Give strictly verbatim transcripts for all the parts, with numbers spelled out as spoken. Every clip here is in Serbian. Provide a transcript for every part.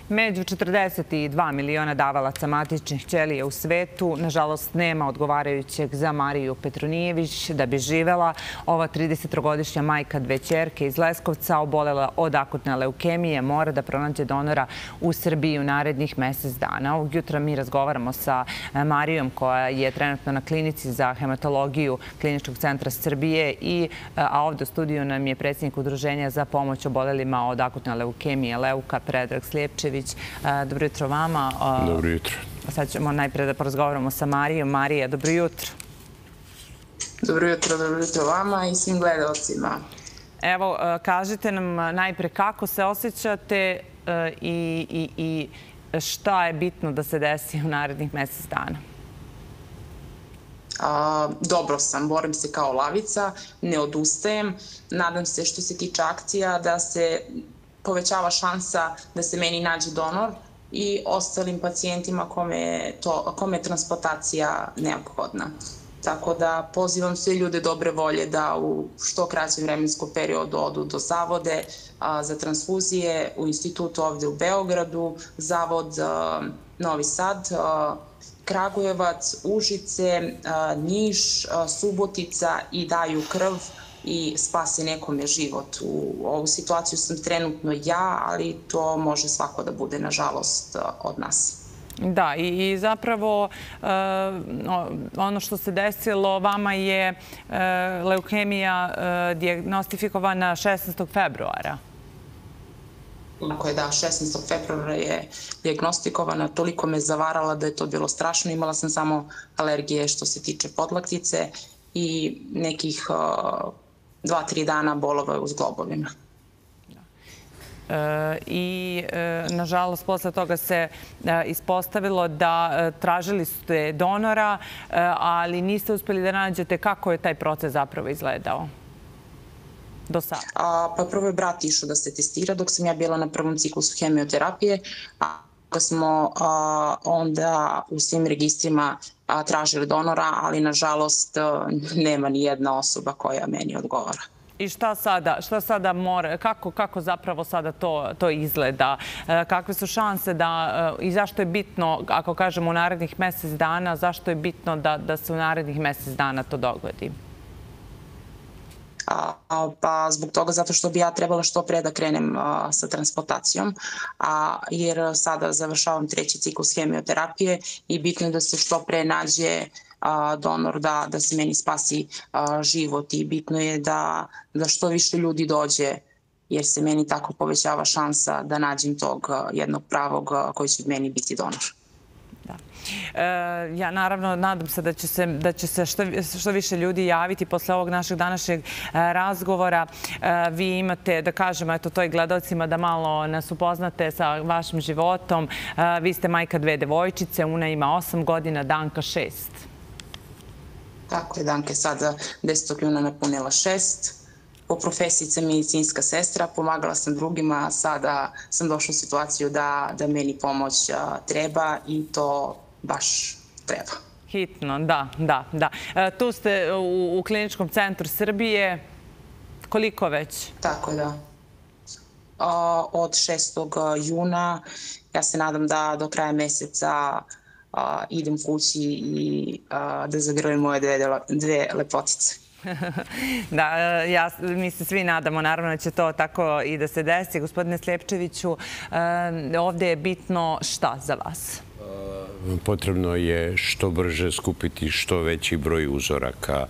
Među četrdeset dva miliona davalaca matičnih ćelija u svetu, nažalost, nema odgovarajućeg za Mariju Petronijević. Da bi živela, ova tridesettrogodišnja majka dve ćerke iz Leskovca, obolela od akutne leukemije, mora da pronađe donora u Srbiji u narednih mesec dana. Ovog jutra mi razgovaramo sa Marijom, koja je trenutno na klinici za hematologiju Kliničkog centra Srbije, i, a ovde u studiju nam je predsjednik Udruženja za pomoć obolelima od akutne leukemije Leuka, Predrag Slijepčević. Dobro jutro vama. Dobro jutro. Sad ćemo najprej da porazgovaramo sa Marijom. Marija, dobro jutro. Dobro jutro, dobro jutro vama i svim gledalcima. Evo, kažite nam najprej kako se osjećate i, i, i šta je bitno da se desi u narednih mesec dana. A, dobro sam, borim se kao lavica, ne odustajem. Nadam se što se tiče akcija da se povećava šansa da se meni nađe donor i ostalim pacijentima kome, to, kome je transplantacija neophodna. Tako da pozivam sve ljude dobre volje da u što kraćem vremenskom periodu odu do zavode a, za transfuzije u institutu ovde u Beogradu, zavod a, Novi Sad, a, Kragujevac, Užice, a, Niš, a, Subotica i daju krv i spasi nekome život. U ovu situaciju sam trenutno ja, ali to može svako da bude, nažalost, od nas. Da, i, i zapravo uh, ono što se desilo, vama je uh, leukemija uh, dijagnostifikovana šesnaestog februara. Tako je, da, šesnaestog februara je dijagnostikovana. Toliko me zavarala da je to bilo strašno. Imala sam samo alergije što se tiče podlaktice i nekih uh, dva, tri dana bolova u zglobovima. I, nažalost, posle toga se ispostavilo da tražili ste donora, ali niste uspjeli da nađete. Kako je taj proces zapravo izgledao do sada? A, pa prvo je brat išao da se testira dok sam ja bila na prvom ciklusu hemioterapije. A kad smo a, onda u svim registrima a, tražili donora, ali nažalost nema ni jedna osoba koja meni odgovara. I šta sada, šta sada mora, kako, kako zapravo sada to, to izgleda? Kakve su šanse da, i zašto je bitno, ako kažemo u narednih mesec dana, zašto je bitno da, da se u narednih mesec dana to dogodi? A, a, pa zbog toga zato što bi ja trebala što pre da krenem a, sa transplantacijom, a, jer sada završavam treći ciklus hemioterapije i bitno je da se što pre nađe a, donor da, da se meni spasi a, život i bitno je da, da što više ljudi dođe, jer se meni tako povećava šansa da nađem tog a, jednog pravog a, koji će meni biti donor. Da. E, ja naravno nadam se da će se, da će se što, što više ljudi javiti posle ovog našeg današnjeg razgovora. E, vi imate, da kažemo, eto to i gledalcima, da malo nas upoznate sa vašim životom. E, vi ste majka dve devojčice, una ima osam godina, Danka šest. Tako je, Danka je sada desetog juna napunila šest. Po profesiji sam medicinska sestra, pomagala sam drugima, a sada sam došla u situaciju da, da meni pomoć a, treba i to baš treba. Hitno, da, da, da. E, tu ste u, u Kliničkom centru Srbije. Koliko već? Tako je, da. A, od šestog juna. Ja se nadam da do kraja meseca a, idem kući i a, da zagrlim moje dve, dve lepotice. Da, ja, mi se svi nadamo, naravno da će to tako i da se desi. Gospodine Slijepčeviću, ovdje je bitno šta za vas? Potrebno je što brže skupiti što veći broj uzoraka.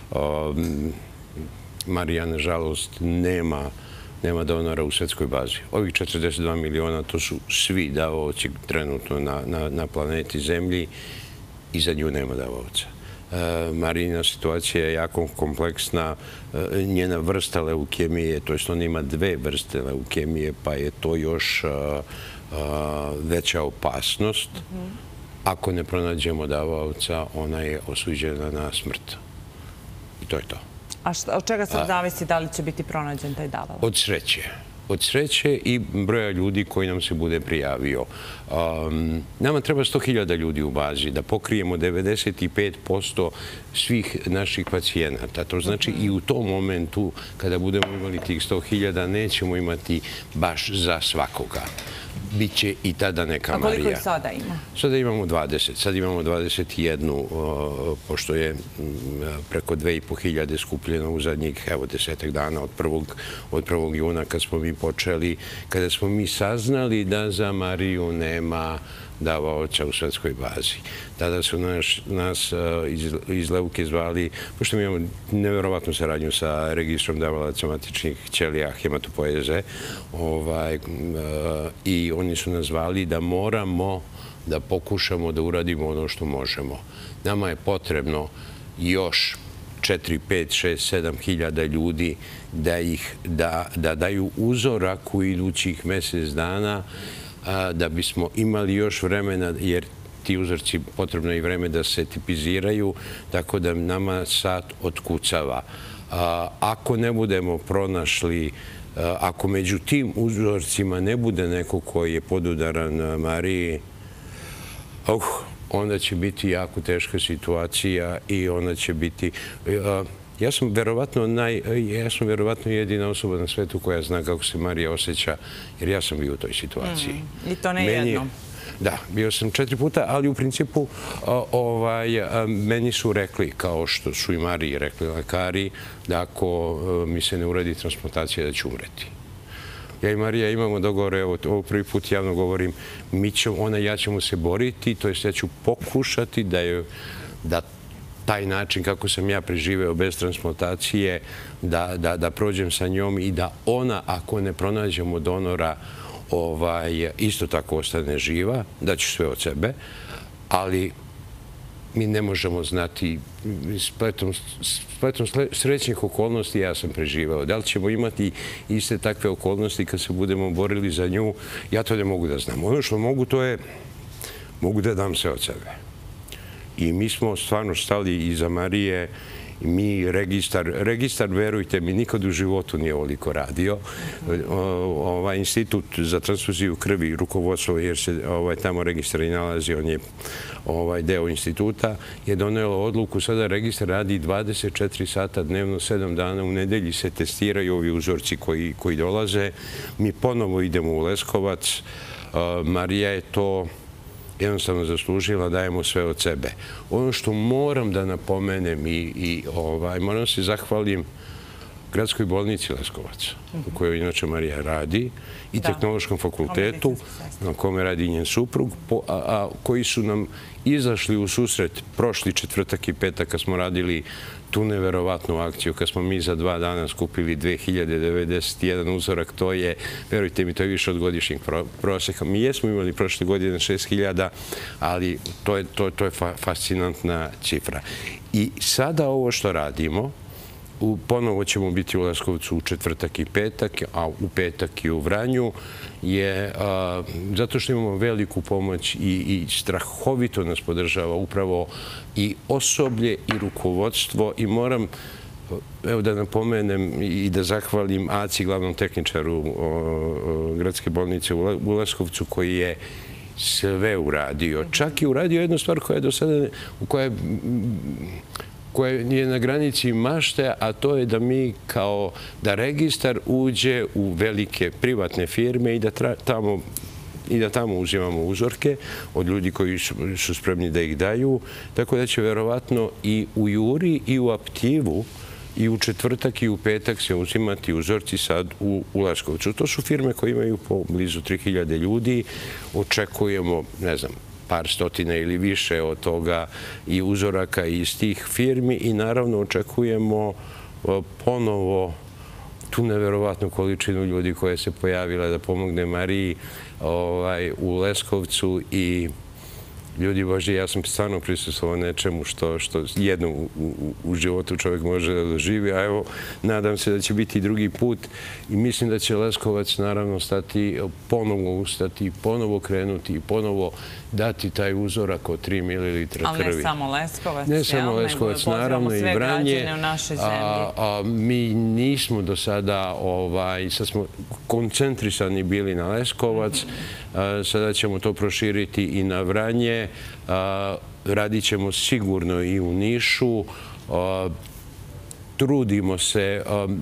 Marija, nažalost, nema nema donora u svetskoj bazi. Ovih četrdeset dva miliona, to su svi davaoci trenutno na, na, na planeti Zemlji i za nju nema davaoca. Marijina situacija je jako kompleksna, njena vrsta leukemije, to jest ona ima dve vrste leukemije, pa je to još veća opasnost. Ako ne pronađemo davaoca, ona je osuđena na smrt. I to je to. A šta, od čega sad zavisi da li će biti pronađen taj davalac? Od sreće. Od sreće i broja ljudi koji nam se bude prijavio. Um, nama treba sto hiljada ljudi u bazi da pokrijemo devedeset pet posto svih naših pacijenata. To znači i u tom momentu kada budemo imali tih sto hiljada nećemo imati baš za svakoga. Biće i tada neka A koliko Marija. ih sada ima? Sada imamo dvadeset. Sad imamo dvadeset jednu, pošto je preko dve i po hiljade skupljeno u zadnjih, evo, desetak dana od prvog, od prvog juna kad smo mi počeli, kada smo mi saznali da za Mariju nema davaoca u svetskoj bazi. Tada su naš, nas iz, iz Levke zvali, pošto mi imamo neverovatnu saradnju sa registrom davalaca matičnih ćelija hematopoeze, ovaj, i oni su nas zvali da moramo da pokušamo da uradimo ono što možemo. Nama je potrebno još četiri, pet, šest, sedam hiljada ljudi da ih da, da daju uzorak u idućih mjesec dana, da bismo imali još vremena, jer ti uzorci potrebno je i vreme da se tipiziraju, tako da nama sad otkucava. Ako ne budemo pronašli, ako među tim uzorcima ne bude neko koji je podudaran Mariji, uh, onda će biti jako teška situacija i onda će biti... Ja sam verovatno naj, ja sam verovatno jedina osoba na svetu koja zna kako se Marija osjeća, jer ja sam bio u toj situaciji. Mm, I to ne jednom. Da, bio sam četiri puta, ali u principu ovaj, meni su rekli, kao što su i Mariji rekli lekari, da ako mi se ne uradi transplantacija, da ću umreti. Ja i Marija imamo dogovore, evo, ovo prvi put javno govorim, mi ćemo, ona i ja ćemo se boriti, to jest ja ću pokušati da je, da taj način kako sam ja preživeo bez transplantacije, da, da, da prođem sa njom i da ona, ako ne pronađemo donora, ovaj, isto tako ostane živa, da ću sve od sebe, ali mi ne možemo znati, spletom, spletom srećnih okolnosti ja sam preživao. Da li ćemo imati iste takve okolnosti kad se budemo borili za nju, ja to ne mogu da znam. Ono što mogu, to je, mogu da dam sve od sebe. I mi smo stvarno stali iza Marije. Mi registar, registar, verujte mi, nikad u životu nije ovoliko radio. Ovaj institut za transfuziju krvi, rukovodstvo, jer se ovaj, tamo registar i nalazi, on je ovaj, deo instituta, je donelo odluku. Sada registar radi dvadeset četiri sata dnevno, sedam dana u nedelji se testiraju ovi uzorci koji, koji dolaze. Mi ponovo idemo u Leskovac. Marija je to jednostavno zaslužila, dajemo sve od sebe. Ono što moram da napomenem i, i ovaj, moram se zahvalim Gradskoj bolnici Leskovac, u kojoj inače Marija radi, i Tehnološkom fakultetu, na kome radi njen suprug, po, a, a koji su nam izašli u susret prošli četvrtak i petak kad smo radili tu neverovatnu akciju, kad smo mi za dva dana skupili dve hiljade devedeset jedan uzorak. To je, verujte mi, to je više od godišnjeg prosjeka. Mi jesmo imali prošle godine šest hiljada, ali to je, to, to je fa, fascinantna cifra. I sada ovo što radimo, u, ponovo ćemo biti u Leskovcu u četvrtak i petak, a u petak i u Vranju, je a, zato što imamo veliku pomoć i, i strahovito nas podržava upravo i osoblje i rukovodstvo. I moram, evo da napomenem i da zahvalim Aci, glavnom tehničaru o, o, Gradske bolnice u, u Leskovcu, koji je sve uradio. Čak i uradio jednu stvar koja je do sada, koja je, koja je na granici mašte, a to je da mi kao da registar uđe u velike privatne firme i da tra, tamo i da tamo uzimamo uzorke od ljudi koji su, su spremni da ih daju. Tako da će verovatno i u Juri i u Aptivu i u četvrtak i u petak se uzimati uzorci sad u, u Leskovcu. To su firme koje imaju po blizu tri hiljade ljudi. Očekujemo, ne znam, par stotina ili više od toga i uzoraka iz tih firmi i naravno očekujemo ponovo tu neverovatnu količinu ljudi koja se pojavila da pomogne Mariji ovaj, u Leskovcu. I ljudi Božji, ja sam stvarno prisustvovao nečemu što, što jedno u, u, u životu čovjek može da doživi, a evo, nadam se da će biti drugi put i mislim da će Leskovac naravno stati, ponovo ustati, ponovo krenuti i ponovo dati taj uzorak od tri mililitra krvi. Ali ne samo Leskovac, ne samo Leskovac, naravno i Vranje. U našoj zemlji. A, a mi nismo do sada, ovaj, sad smo koncentrisani bili na Leskovac, a, sada ćemo to proširiti i na Vranje. A, radit ćemo sigurno i u Nišu. A, trudimo se.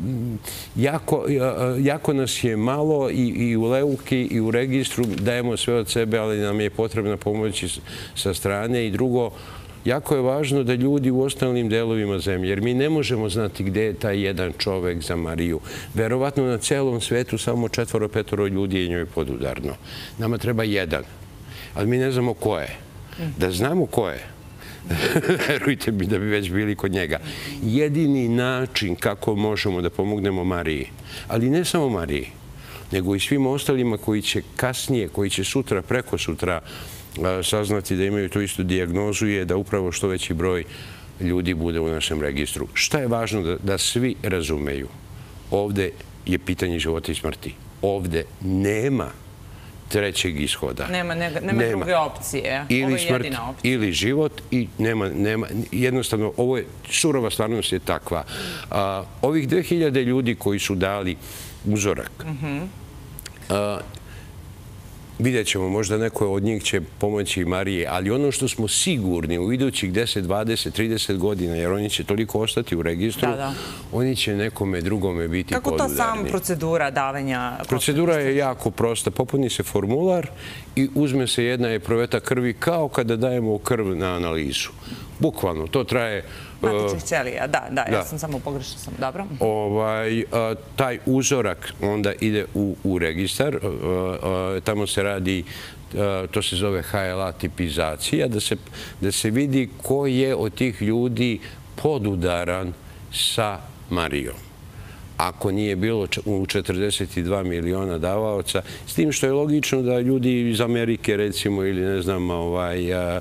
Jako, jako nas je malo i, i u Leuki i u registru, dajemo sve od sebe, ali nam je potrebna pomoć sa strane. I drugo, jako je važno da ljudi u ostalim delovima zemlje, jer mi ne možemo znati gde je taj jedan čovek za Mariju. Verovatno na celom svetu samo četvoro, petoro ljudi je njoj podudarno. Nama treba jedan, ali mi ne znamo ko je. Da znamo ko je, verujte mi da bi već bili kod njega. Jedini način kako možemo da pomognemo Mariji, ali ne samo Mariji, nego i svim ostalima koji će kasnije, koji će sutra, preko sutra saznati da imaju tu istu dijagnozu, je da upravo što veći broj ljudi bude u našem registru. Šta je važno da, da svi razumeju? Ovde je pitanje života i smrti. Ovde nema trećeg ishoda. Nema, nema, nema druge opcije. Ili ovo je smrt, jedina opcija. ili život i nema, nema, jednostavno, ovo je, surova stvarnost je takva. A, ovih dve hiljade ljudi koji su dali uzorak, mm-hmm. a, vidjet ćemo, možda neko od njih će pomoći Marije, ali ono što smo sigurni u idućih deset, dvadeset, trideset godina, jer oni će toliko ostati u registru, da, da. oni će nekome drugome biti Kako podudarni. Kako to sama procedura davanja? Procedura je jako prosta. Popuni se formular i uzme se jedna epruveta krvi kao kada dajemo krv na analizu. Bukvalno, to traje... Matičnih ćelija, da, da, ja sam samo pogrešila sam, dobro. Ovaj, taj uzorak onda ide u, u registar, tamo se radi, to se zove H L A tipizacija, da se, da se vidi ko je od tih ljudi podudaran sa Marijom. Ako nije bilo u četrdeset dva miliona davaoca, s tim što je logično da ljudi iz Amerike, recimo, ili ne znam, ovaj,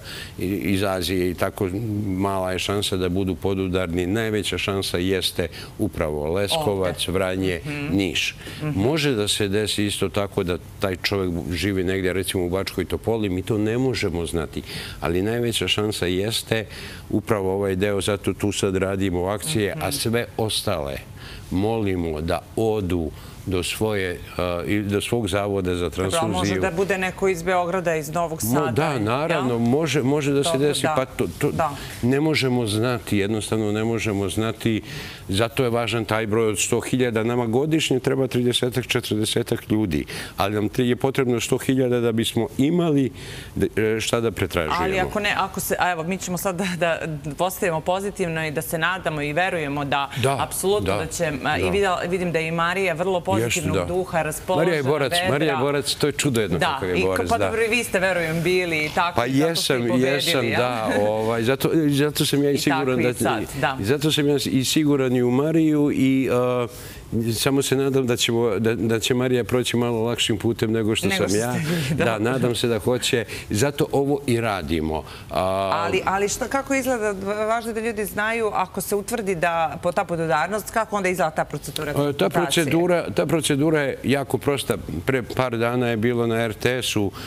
iz Azije i tako, mala je šansa da budu podudarni. Najveća šansa jeste upravo Leskovac, Vranje, Niš. Može da se desi isto tako da taj čovjek živi negdje, recimo u Bačkoj Topoli, mi to ne možemo znati. Ali najveća šansa jeste upravo ovaj deo, zato tu sad radimo akcije, a sve ostale molimo da odu do, svoje, uh, do svog zavoda za transfuziju. Može da bude neko iz Beograda, iz Novog Sada? No, da, naravno, ja? može, može da se Dobro, desi. Da. Pa to, to da. Ne možemo znati, jednostavno ne možemo znati. Zato je važan taj broj od sto hiljada. Nama godišnje treba trideset četrdeset ljudi, ali nam je potrebno sto hiljada da bismo imali šta da pretražujemo. Ali ako ne, ako se, a evo, mi ćemo sad da, da postavimo pozitivno i da se nadamo i verujemo da, da apsolutno da, da će, da. i vidim, vidim da je i Marija vrlo pozitivnog Ještu, duha, raspoložena, Marija je borac, vedra. Marija je borac, to je čudo jedno da, kako je borac. Pa dobro, i vi ste, verujem, bili i tako, pa jesam, pobedili, jesam, ja? da. Ovaj, zato, zato sam ja i, I siguran da, sad, da. Zato sam ja i siguran i u Mariju i uh, samo se nadam da, ćemo, da, da će Marija proći malo lakšim putem nego što nego sam ja. Vi, da. da, nadam se da hoće. Zato ovo i radimo. Uh, ali ali šta, kako izgleda, važno da ljudi znaju, ako se utvrdi da po ta podudarnost, kako onda izgleda ta procedura? Uh, ta, procedura ta procedura je jako prosta. Pre par dana je bilo na R T S-u, uh,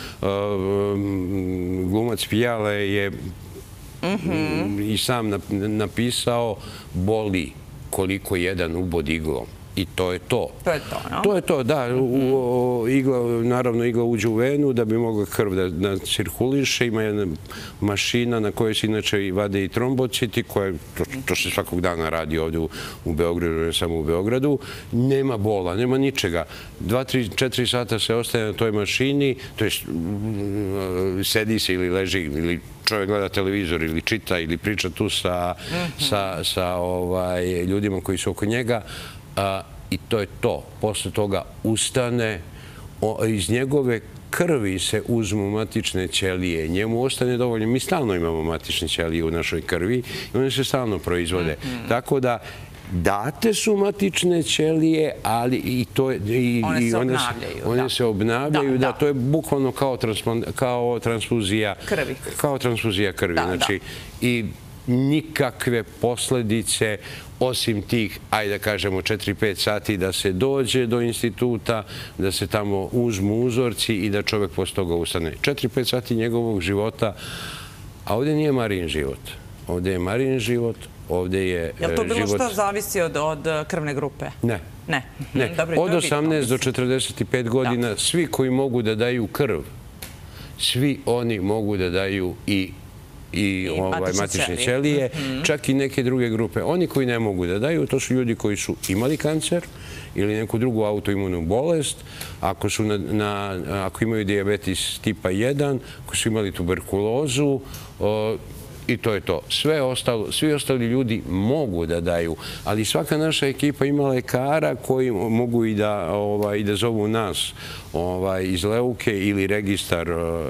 glumac Pijale je Mm-hmm. i sam napisao, boli koliko jedan ubod iglom. I to je to. To je to, no? To je to, da. U, igla, naravno, igla uđe u venu da bi mogla krv da, da cirkuliše. Ima jedna mašina na kojoj se inače vade i trombociti, koje, to, to se svakog dana radi ovdje u, u Beogradu, ne samo u Beogradu. Nema bola, nema ničega. Dva, tri, četiri sata se ostaje na toj mašini, to je sedi se ili leži ili čovjek gleda televizor ili čita ili priča tu sa, mm-hmm. sa, sa ovaj, ljudima koji su oko njega. A, i to je to. Posle toga ustane, o, iz njegove krvi se uzmu matične ćelije. Njemu ostane dovoljno. Mi stalno imamo matične ćelije u našoj krvi i one se stalno proizvode. Mm-hmm. Tako da date su matične ćelije, ali i to je, i, one se i one obnavljaju. Se, one da. se obnavljaju, da, da, to je bukvalno kao, kao transfuzija krvi. Kao transfuzija krvi. Da, znači, da. I nikakve posljedice osim tih, ajde da kažemo, četiri pet sati da se dođe do instituta, da se tamo uzmu uzorci i da čovjek posle toga ustane. četiri pet sati njegovog života, a ovdje nije Marijin život. Ovdje je Marijin život, ovdje je život... Je li to bilo što zavisi od, od krvne grupe? Ne. Ne. ne. Dobro, od osamnaest do četrdeset pet godina, svi koji mogu da daju krv, svi oni mogu da daju i i matične ćelije, čak i neke druge grupe. Oni koji ne mogu da daju, to su ljudi koji su imali kancer ili neku drugu autoimunu bolest, ako ako imaju dijabetes tipa jedan, ako su imali tuberkulozu, i to je to. Svi ostali ljudi mogu da daju, ali svaka naša ekipa ima lekara koji mogu i da zovu nas iz Leuke ili registar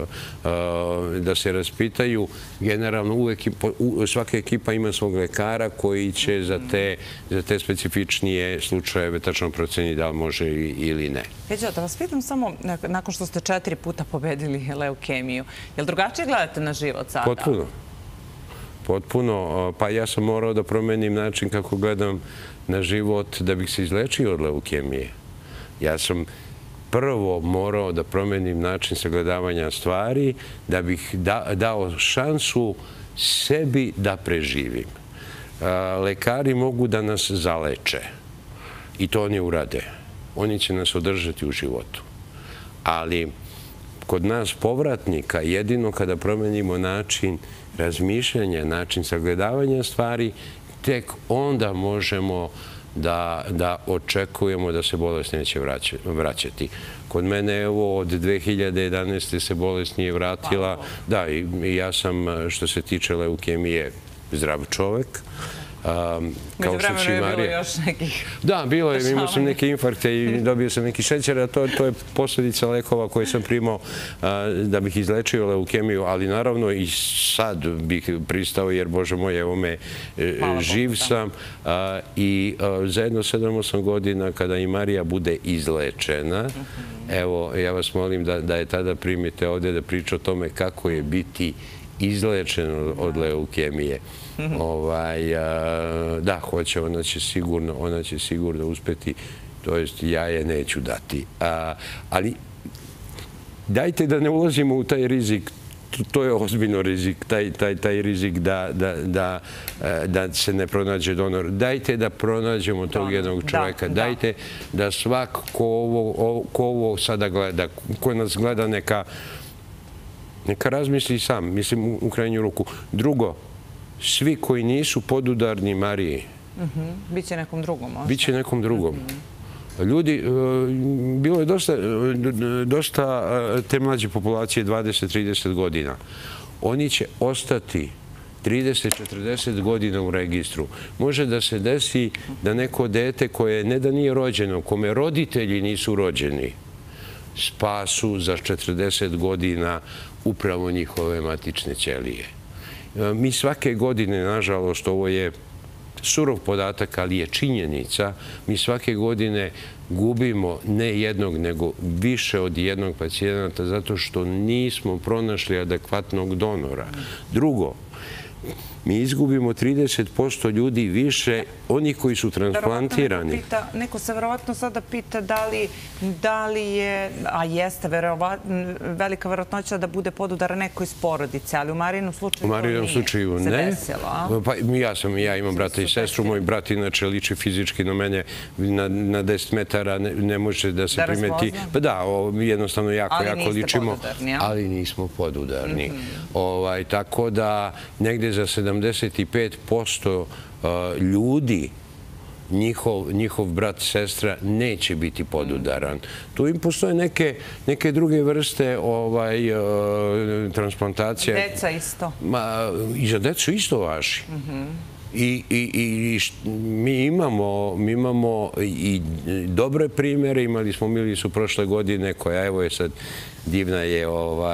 da se raspitaju. Generalno, svaka ekipa ima svog lekara koji će za te specifičnije slučajeve tačno proceni da li može ili ne. Peđa, da vas pitam samo, nakon što ste četiri puta pobedili leukemiju, je li drugačije gledate na život sada? Potpuno. Potpuno. Pa ja sam morao da promenim način kako gledam na život da bih se izlečio od leukemije. Ja sam prvo morao da promenim način sagledavanja stvari da bih dao šansu sebi da preživim. Lekari mogu da nas zaleče i to oni urade. Oni će nas održati u životu. Ali kod nas povratnika jedino kada promenimo način razmišljanja, način sagledavanja stvari, tek onda možemo da očekujemo da se bolest neće vraćati. Kod mene, evo, od dve hiljade jedanaeste. se bolest nije vratila. Da, i ja sam, što se tiče leukemije, zdrav čovek. Među vremenu je bilo još nekih... Da, bilo je. Imao sam neke infarkte i dobio sam neki šećer, a to je posljedica lekova koje sam primao da bih izlečio leukemiju, ali naravno i sad bih pristao, jer, Bože moj, evo me, živ sam. I za jedno sedam osam godina, kada i Marija bude izlečena, evo, ja vas molim da je tada primite ovdje da priča o tome kako je biti izlečen od leukemije. Da, hoće, ona će sigurno, ona će sigurno uspeti, to jest ja je neću dati. Ali dajte da ne ulazimo u taj rizik, to je ozbiljno rizik, taj rizik da se ne pronađe donor. Dajte da pronađemo tog jednog čovjeka. Dajte da svak ko ovo sada gleda, ko nas gleda, neka neka razmisli sam, mislim u krajnju ruku. Drugo, svi koji nisu podudarni Mariji. Biće nekom drugom. Biće nekom drugom. Ljudi, bilo je dosta te mlađe populacije, dvadeset trideset godina. Oni će ostati trideset četrdeset godina u registru. Može da se desi da neko dete koje ne da nije rođeno, kome roditelji nisu rođeni, spasu za četrdeset godina upravo njihove matične ćelije. Mi svake godine, nažalost, ovo je surov podatak, ali je činjenica, mi svake godine gubimo ne jednog, nego više od jednog pacijenta zato što nismo pronašli adekvatnog donora. Drugo, mi izgubimo trideset posto ljudi više, onih koji su transplantirani. Neko se verovatno sada pita da li je, a jeste velika verovatnoća da bude podudara neko iz porodice, ali u Marijinom slučaju to nije se desilo. Ja sam, ja imam brata i sestru, moj brat inače liči fizički na mene na deset metara, ne može da se primeti. Pa da, jednostavno jako, jako ličimo, ali nismo podudarni. Tako da negde za sedamdeset pet posto ljudi, njihov brat, sestra, neće biti podudaran. Tu im postoje neke druge vrste transplantacija. Deca isto. I za decu isto važi. I mi imamo i dobre primere. Imali smo Milicu prošle godine koja, evo je sad, divna je,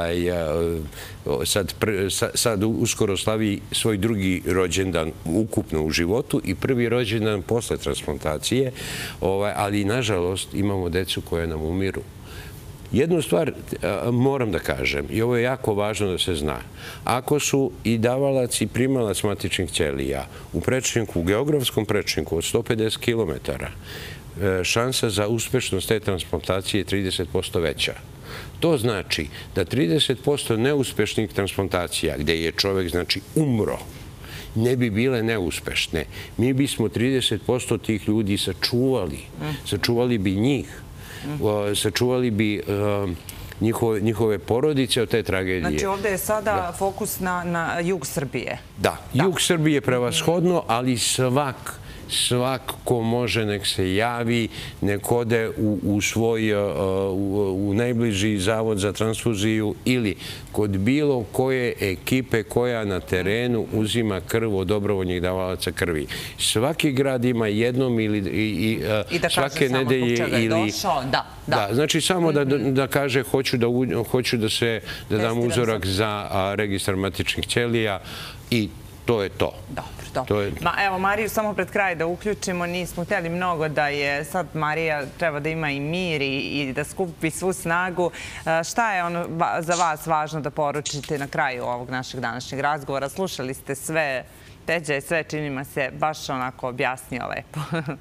sad uskoro slavi svoj drugi rođendan ukupno u životu i prvi rođendan posle transplantacije, ali nažalost imamo decu koje nam umiru. Jednu stvar moram da kažem, i ovo je jako važno da se zna. Ako su i davalac i primalac matičnih ćelija u prečniku, u geografskom prečniku od sto pedeset kilometara, šansa za uspešnost te transplantacije je trideset posto veća. To znači da trideset posto neuspešnih transplantacija, gde je čovek, znači, umro, ne bi bile neuspešne. Mi bismo trideset posto tih ljudi sačuvali. Sačuvali bi njih. Sačuvali bi njihove porodice od te tragedije. Znači ovdje je sada fokus na jug Srbije. Da, jug Srbije prevashodno, ali svak svak ko može nek se javi, nek ode u svoj, u najbliži zavod za transfuziju ili kod bilo koje ekipe koja na terenu uzima krv od dobrovoljnih davalaca krvi. Svaki grad ima jednom ili svake nedelje ili... Da, znači samo da kaže hoću da dam uzorak za registar matičnih ćelija i to je to. Dobro. Evo, Mariju, samo pred kraj da uključimo. Nismo htjeli mnogo da je sad Marija treba da ima i mir i da skupi svu snagu. Šta je ono za vas važno da poručite na kraju ovog našeg današnjeg razgovora? Slušali ste sve, Peđa je sve, čini mi se, baš onako objasnio lepo.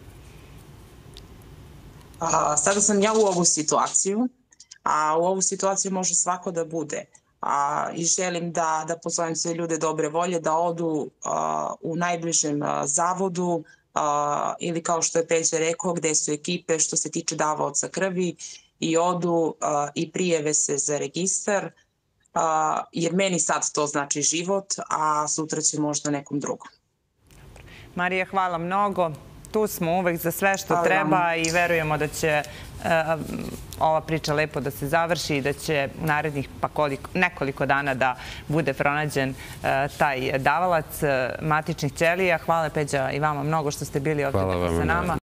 Sada sam ja u ovu situaciju, a u ovu situaciju može svako da bude. I želim da pozovem sve ljude dobre volje da odu u najbližem zavodu ili kao što je Peđa rekao gde su ekipe što se tiče davaoca krvi i odu i prijave se za registar jer meni sad to znači život, a sutra će možda nekom drugom. Marija, hvala mnogo. Tu smo uvek za sve što treba i verujemo da će ova priča lepo da se završi i da će u narednih nekoliko dana da bude pronađen taj davalac matičnih ćelija. Hvala, Peđa, i vama mnogo što ste bili ovdje sa nama.